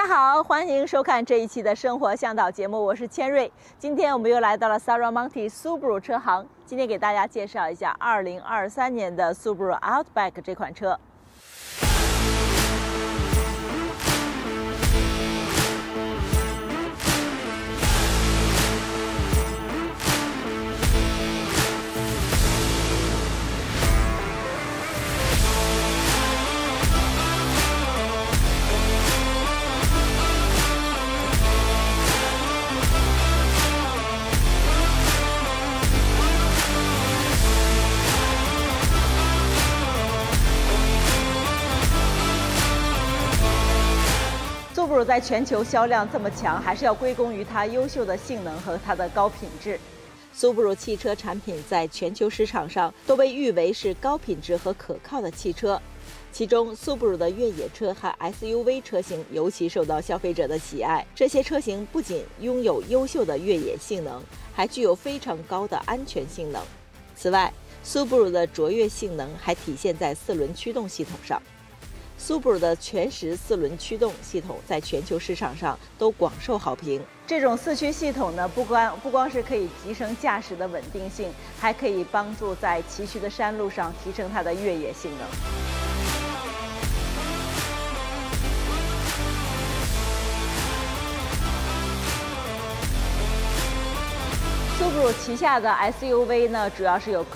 家好，欢迎收看这一期的生活向导节目，我是千瑞。今天我们又来到了 Saramonte Subaru 车行，今天给大家介绍一下2023年的 Subaru Outback 这款车。Subaru 在全球销量这么强，还是要归功于它优秀的性能和它的高品质。Subaru 汽车产品在全球市场上都被誉为是高品质和可靠的汽车，其中 Subaru 的越野车和 SUV 车型尤其受到消费者的喜爱。这些车型不仅拥有优秀的越野性能，还具有非常高的安全性能。此外， Subaru 的卓越性能还体现在4轮驱动系统上。Subaru 的全时4轮驱动系统在全球市场上都广受好评。这种4驱系统呢，不光是可以提升驾驶的稳定性，还可以帮助在崎岖的山路上提升它的越野性能。Subaru 旗下的 SUV 呢，主要是有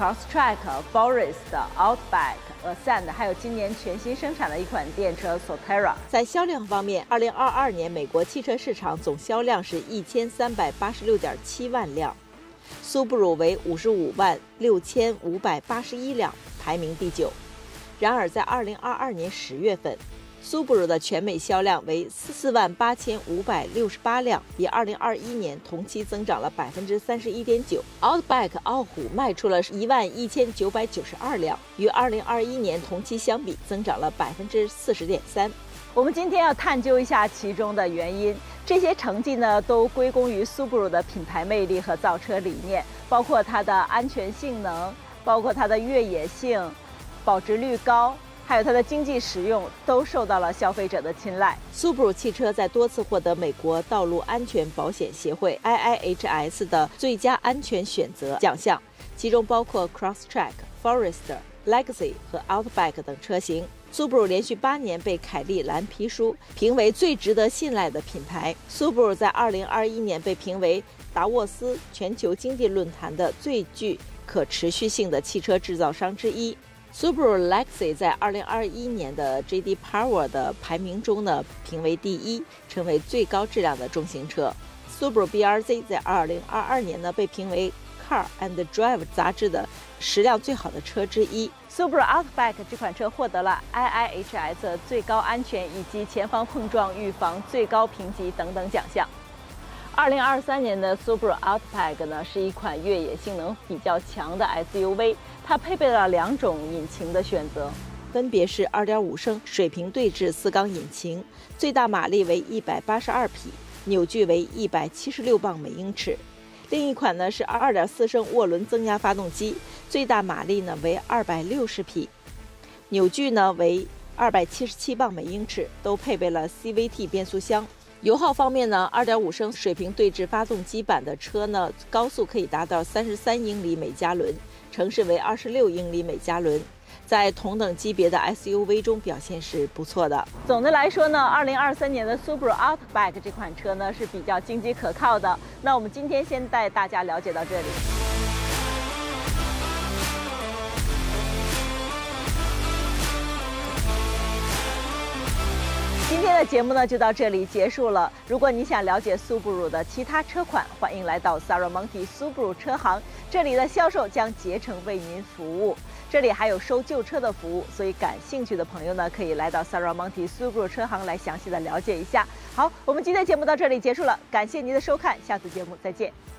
Crosstrek、Forest、Outback、Ascent， 还有今年全新生产的一款电车 Solterra。在销量方面，2022年美国汽车市场总销量是1386.7万辆，Subaru 为556581辆，排名第9。然而，在2022年10月份。Subaru 的全美销量为48568辆，比2021年同期增长了31.9%。Outback 傲虎卖出了11992辆，与2021年同期相比增长了40.3%。我们今天要探究一下其中的原因，这些成绩呢都归功于 Subaru 的品牌魅力和造车理念，包括它的安全性能，包括它的越野性，保值率高。还有它的经济实用都受到了消费者的青睐。Subaru 汽车在多次获得美国道路安全保险协会 IIHS 的最佳安全选择奖项，其中包括 Crosstrek、Forester、Legacy 和 Outback 等车型。Subaru 连续8年被凯利蓝皮书评为最值得信赖的品牌。Subaru 在2021年被评为达沃斯全球经济论坛的最具可持续性的汽车制造商之一。Subaru Legacy 在2021年的 J.D. Power 的排名中呢，评为第1，成为最高质量的中型车。Subaru BRZ 在2022年呢，被评为 Car and Drive 杂志的10辆最好的车之一。Subaru Outback 这款车获得了 IIHS 最高安全以及前方碰撞预防最高评级等等奖项。2023年的 Subaru Outback 呢，是一款越野性能比较强的 SUV， 它配备了2种引擎的选择，分别是 2.5 升水平对置4缸引擎，最大马力为182匹，扭矩为176磅每英尺。另一款呢是 2.4 升涡轮增压发动机，最大马力呢为260匹，扭矩呢为277磅每英尺，都配备了 CVT 变速箱。油耗方面呢 ,2.5 升水平对置发动机版的车呢，高速可以达到33英里每加仑，城市为26英里每加仑，在同等级别的 SUV 中表现是不错的。总的来说呢，2023年的 Subaru Outback 这款车呢是比较经济可靠的。那我们今天先带大家了解到这里。今天的节目呢就到这里结束了。如果你想了解 Subaru 的其他车款，欢迎来到 Saramonte Subaru 车行，这里的销售将竭诚为您服务。这里还有收旧车的服务，所以感兴趣的朋友呢，可以来到 Saramonte Subaru 车行来详细的了解一下。好，我们今天节目到这里结束了，感谢您的收看，下次节目再见。